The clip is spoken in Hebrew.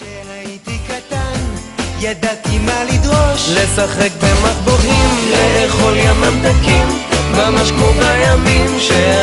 כשהייתי קטן ידעתי מה לדרוש, לשחק במטבוחים, לאכול ים ממתקים, ממש כמו בימים